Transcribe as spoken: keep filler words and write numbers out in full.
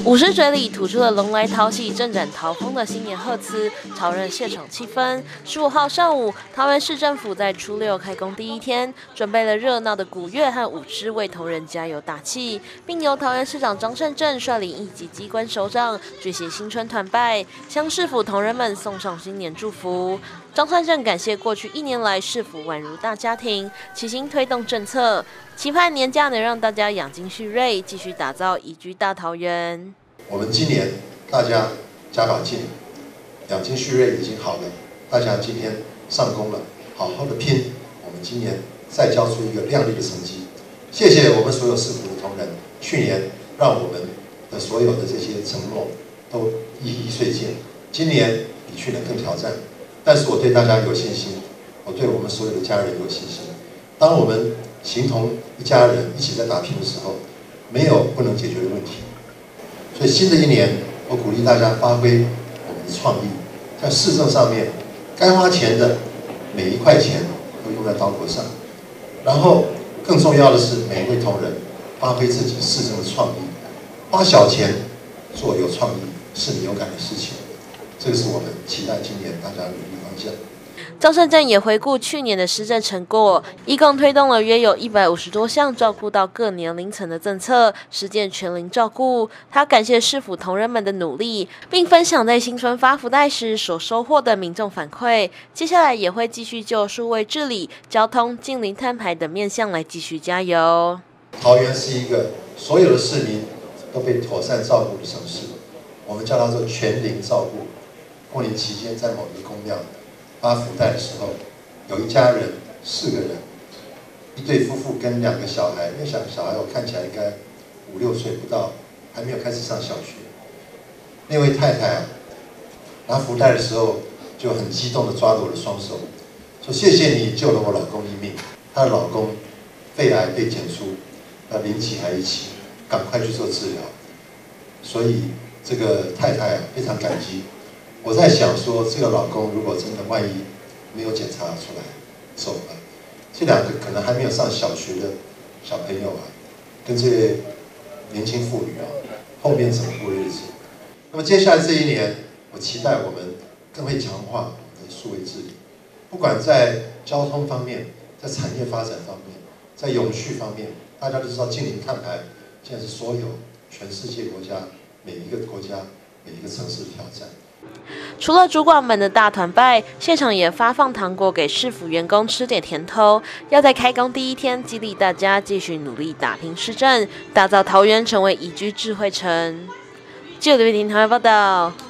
舞狮嘴里吐出了龙来淘喜、阵阵桃风的新年贺词，潮人现场气氛。十五号上午，桃园市政府在初六开工第一天，准备了热闹的鼓乐和舞狮为同仁加油打气，并由桃园市长张善政率领一级机关首长举行新春团拜，向市府同仁们送上新年祝福。张善政感谢过去一年来市府宛如大家庭，齐心推动政策，期盼年假能让大家养精蓄锐，继续打造宜居大桃园。 我们今年大家加把劲，养精蓄锐已经好了，大家今天上工了，好好的拼，我们今年再交出一个亮丽的成绩。谢谢我们所有市府的同仁，去年让我们的所有的这些承诺都一一兑现，今年比去年更挑战。但是我对大家有信心，我对我们所有的家人有信心。当我们形同一家人一起在打拼的时候，没有不能解决的问题。所以新的一年，我鼓励大家发挥我们的创意，在市政上面该花钱的每一块钱都用在刀口上。然后更重要的是，每一位同仁发挥自己市政的创意，花小钱做有创意、是你有感的事情。这个是我们期待今年大家努力方向。 张善政也回顾去年的施政成果，一共推动了约有一百五十多项照顾到各年龄层的政策，实践全龄照顾。他感谢市府同仁们的努力，并分享在新春发福袋时所收获的民众反馈。接下来也会继续就数位治理、交通、近邻碳排等面向来继续加油。 桃园是一个所有的市民都被妥善照顾的城市，我们叫它做全龄照顾。过年期间，在某一个公庙发福袋的时候，有一家人四个人，一对夫妇跟两个小孩，那两个小孩我看起来应该五六岁不到，还没有开始上小学。那位太太啊，拿福袋的时候就很激动地抓着我的双手，说：“谢谢你救了我老公一命。”她的老公肺癌被检出，要零几还一起，赶快去做治疗。所以这个太太啊非常感激。我在想说，这个老公如果真的万一没有检查出来走了，这两个可能还没有上小学的小朋友啊，跟这位年轻妇女啊，后面怎么过日子？那么接下来这一年，我期待我们更会强化我们的数位治理，不管在交通方面，在产业发展方面，在永续方面，大家都知道近零碳排现在是所有全世界国家每一个国家每一个城市的挑战。 除了主管们的大团拜，现场也发放糖果给市府员工吃点甜头，要在开工第一天激励大家继续努力打拼市政，打造桃园成为宜居智慧城。记者刘婷台报道。